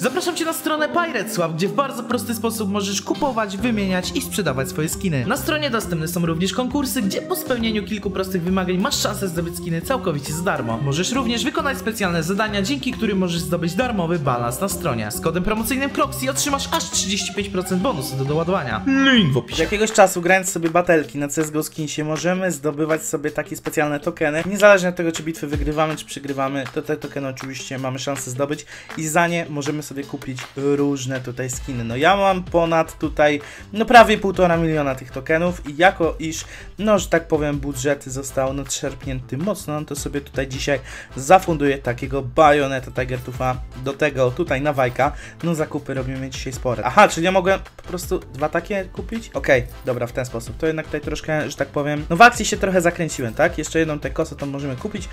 Zapraszam Cię na stronę PiratesSwap, gdzie w bardzo prosty sposób możesz kupować, wymieniać i sprzedawać swoje skiny. Na stronie dostępne są również konkursy, gdzie po spełnieniu kilku prostych wymagań masz szansę zdobyć skiny całkowicie za darmo. Możesz również wykonać specjalne zadania, dzięki którym możesz zdobyć darmowy balans na stronie. Z kodem promocyjnym Croxy otrzymasz aż 35% bonusu do doładowania. Link w opisie. Jakiegoś czasu, grając sobie batelki na CSGO Skinsie, możemy zdobywać sobie takie specjalne tokeny. Niezależnie od tego, czy bitwy wygrywamy, czy przegrywamy, to te tokeny oczywiście mamy szansę zdobyć i za nie możemy sobie kupić różne tutaj skiny. No ja mam ponad tutaj, no prawie 1,5 miliona tych tokenów i jako iż, no że tak powiem, budżet został nadszarpnięty mocno, no to sobie tutaj dzisiaj zafunduję takiego Bayonetta Tiger Tooth'a, do tego tutaj na Wajka. No zakupy robimy dzisiaj spore. Aha, czyli ja mogłem po prostu 2 takie kupić? Okej, dobra, w ten sposób. To jednak tutaj troszkę, że tak powiem, no w akcji się trochę zakręciłem, tak? Jeszcze jedną tę kosę to możemy kupić.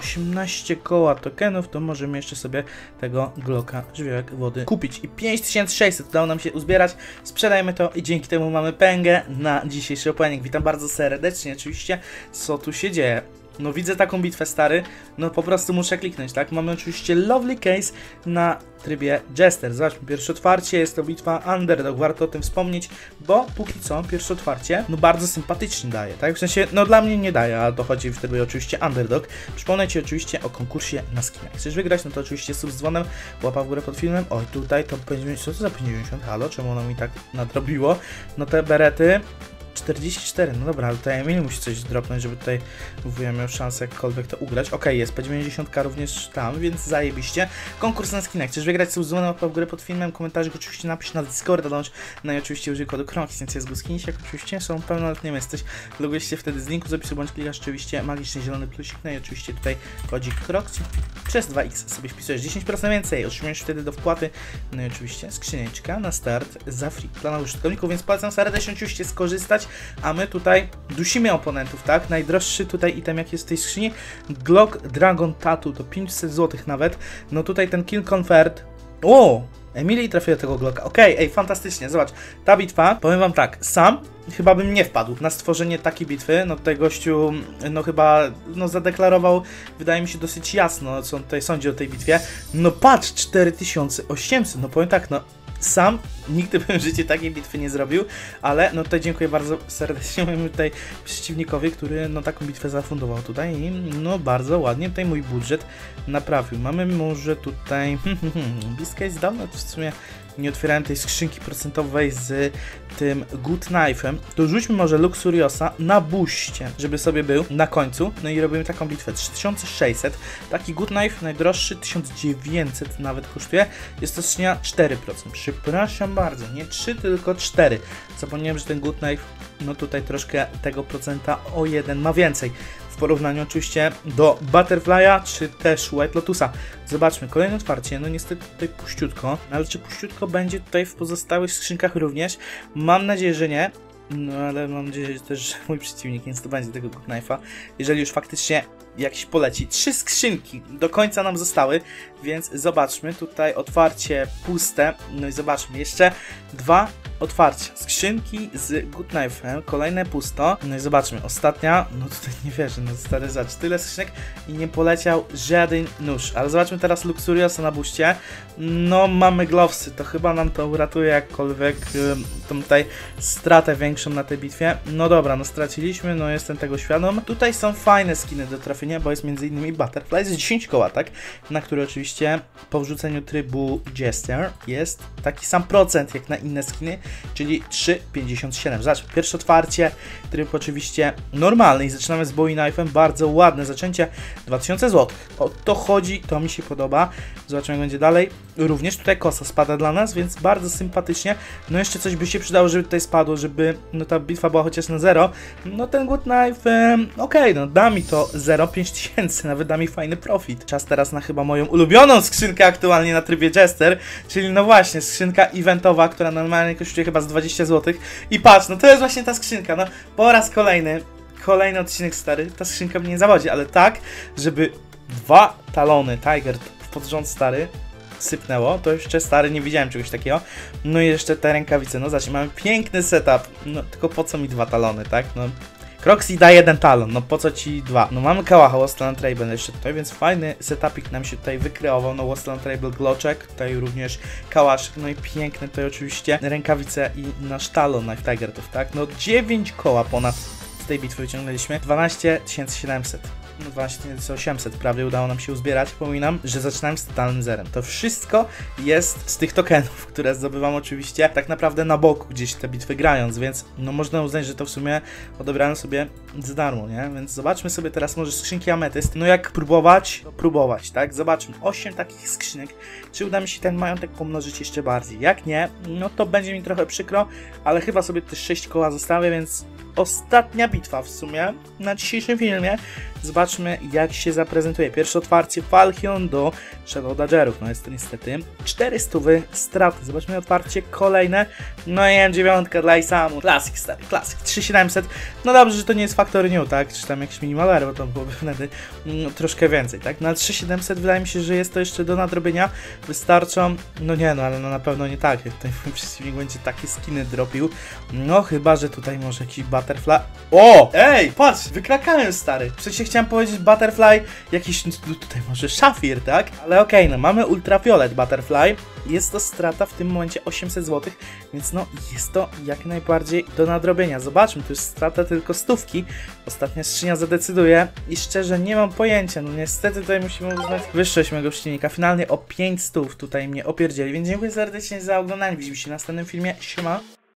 18 koła tokenów, to możemy jeszcze sobie tego Glocka żywiołek wody kupić. I 5600 udało nam się uzbierać. Sprzedajmy to i dzięki temu mamy pęgę na dzisiejszy opening. Witam bardzo serdecznie oczywiście. Co tu się dzieje? No widzę taką bitwę, stary, no po prostu muszę kliknąć, tak? Mamy oczywiście Lovely Case na trybie Jester. Zobaczmy, pierwsze otwarcie, jest to bitwa Underdog, warto o tym wspomnieć, bo póki co pierwsze otwarcie, no bardzo sympatycznie daje, tak? W sensie, no dla mnie nie daje, a to chodzi w trybie oczywiście Underdog. Przypomnę Ci oczywiście o konkursie na skinach. Chcesz wygrać, no to oczywiście sub z dzwonem, łapa w górę pod filmem. Oj, tutaj to 50, co to za 50, halo, czemu ono mi tak nadrobiło? No te berety 44, no dobra, ale tutaj Emil musi coś dropnąć, żeby tutaj miał szansę jakkolwiek to ugrać. Okej, jest P90 również tam, więc zajebiście. Konkurs na skinach. Chcesz wygrać subzwolę, łapę w górę pod filmem, komentarzyk oczywiście napisz na Discorda, dąż, no i oczywiście użyj kodu Croxy, więc CSGO Skinsie, jak oczywiście są pełnoletnim jesteś. Logujesz się wtedy z linku z opisu, bądź klikasz oczywiście magiczny zielony plusik, no i oczywiście tutaj kodzik Croxy przez 2x sobie wpisujesz 10% więcej, otrzymujesz wtedy do wpłaty, no i oczywiście skrzyneczka na start za free dla nowych użytkowników, więc polecam serdecznie oczywiście skorzystać. A my tutaj dusimy oponentów, tak? Najdroższy tutaj item, jaki jest w tej skrzyni, Glock Dragon Tattoo, to 500 zł nawet. No tutaj ten Kill Confirmed. O! Emilii trafił do tego Glocka. Okej, ej, fantastycznie, zobacz. Ta bitwa, powiem wam tak, sam chyba bym nie wpadł na stworzenie takiej bitwy. No tutaj gościu, no chyba, no zadeklarował, wydaje mi się dosyć jasno, co on tutaj sądzi o tej bitwie. No patrz, 4800, no powiem tak, no sam nigdy bym w życiu takiej bitwy nie zrobił, ale no tutaj dziękuję bardzo serdecznie mojemu tutaj przeciwnikowi, który no taką bitwę zafundował tutaj i no bardzo ładnie tutaj mój budżet naprawił. Mamy może tutaj Beast dawno w sumie nie otwierałem tej skrzynki procentowej z tym Good Knife'em, to rzućmy może Luxuriosa na buście, żeby sobie był na końcu, no i robimy taką bitwę 3600, taki Good Knife najdroższy 1900 nawet kosztuje, jest to skrzynia 4%, przepraszam bardzo, nie 3 tylko 4, zapomniałem, że ten Good Knife, no tutaj troszkę tego procenta o 1 ma więcej. W porównaniu oczywiście do Butterfly'a czy też White Lotusa. Zobaczmy, kolejne otwarcie, no niestety tutaj puściutko, ale czy puściutko będzie tutaj w pozostałych skrzynkach również? Mam nadzieję, że nie, no ale mam nadzieję też, że mój przeciwnik nie zdobędzie tego Good Knife'a, jeżeli już faktycznie jakiś poleci. 3 skrzynki do końca nam zostały, więc zobaczmy, tutaj otwarcie puste, no i zobaczmy, jeszcze 2 otwarcia, skrzynki z Good Knife'em, kolejne pusto, no i zobaczmy, ostatnia, no tutaj nie wierzę, no stary zacz, tyle skrzynek i nie poleciał żaden nóż, ale zobaczmy teraz Luxuriosa na buście, no mamy Glovesy, to chyba nam to uratuje jakkolwiek tą tutaj stratę większą na tej bitwie, no dobra, no straciliśmy, no jestem tego świadom, tutaj są fajne skiny do trafienia, bo jest m.in. Butterfly z 10 koła, tak, na który oczywiście po wrzuceniu trybu Jester jest taki sam procent jak na inne skiny, czyli 3,57. Zobacz, pierwsze otwarcie, tryb oczywiście normalny i zaczynamy z Bowie Knife'em, bardzo ładne zaczęcie, 2000 zł. O to chodzi, to mi się podoba. Zobaczymy, jak będzie dalej. Również tutaj kosa spada dla nas, więc bardzo sympatycznie. No jeszcze coś by się przydało, żeby tutaj spadło, żeby no ta bitwa była chociaż na 0. No ten Good Knife, okej, no da mi to 0, 5000, nawet da mi fajny profit. Czas teraz na chyba moją ulubioną skrzynkę aktualnie na trybie Jester, czyli no właśnie skrzynka eventowa, która normalnie kosztuje chyba z 20 zł. I patrz, no to jest właśnie ta skrzynka, no po raz kolejny odcinek stary, ta skrzynka mnie nie zawodzi, ale tak, żeby 2 talony Tiger pod rząd stary sypnęło, to jeszcze stary nie widziałem czegoś takiego. No i jeszcze te rękawice, no zacznij, mamy piękny setup, no tylko po co mi 2 talony, tak, no Croxy da 1 talon, no po co ci 2? No mamy kałacha Wasteland Trable jeszcze tutaj, więc fajny setupik nam się tutaj wykreował. No Wasteland Trable Gloczek, tutaj również kałasz, no i piękne tutaj oczywiście rękawice i nasz talon Knife Tigerów, tak? No 9 koła ponad z tej bitwy wyciągnęliśmy, 12 700. No 2800 prawie udało nam się uzbierać. Przypominam, że zaczynałem z totalnym zerem. To wszystko jest z tych tokenów, które zdobywam oczywiście tak naprawdę na boku gdzieś te bitwy grając, więc no można uznać, że to w sumie odebrałem sobie za darmo, nie? Więc zobaczmy sobie teraz może skrzynki ametyst. No jak próbować, to próbować, tak? Zobaczmy, 8 takich skrzynek. Czy uda mi się ten majątek pomnożyć jeszcze bardziej? Jak nie, no to będzie mi trochę przykro, ale chyba sobie te 6 koła zostawię, więc ostatnia bitwa w sumie na dzisiejszym filmie. Zobaczmy, jak się zaprezentuje. Pierwsze otwarcie Falchion do Shadow Dodgerów. No jest to niestety 400 straty. Zobaczmy otwarcie kolejne. No i M9 dla Isamu. Klasyk, stary, klasyk. 3700. No dobrze, że to nie jest Factory New, tak? Czy tam jakiś minimalware, bo to byłoby wtedy troszkę więcej, tak? Na 3700 wydaje mi się, że jest to jeszcze do nadrobienia. Wystarczą, no nie no, ale no na pewno nie tak. Jak tutaj mój przeciwnik będzie takie skiny dropił. No chyba, że tutaj może jakiś Butterfly. O! Ej, patrz, wykrakałem, stary. Przecież chciałem powiedzieć Butterfly, jakiś tutaj może szafir, tak? Ale okej, no mamy Ultraviolet Butterfly. Jest to strata w tym momencie 800 zł, więc no jest to jak najbardziej do nadrobienia. Zobaczmy, to jest strata tylko 100. Ostatnia skrzynia zadecyduje i szczerze nie mam pojęcia. No niestety tutaj musimy uznać wyższość mojego przeciwnika. Finalnie o 500 tutaj mnie opierdzieli, więc dziękuję serdecznie za oglądanie. Widzimy się w następnym filmie. Siema.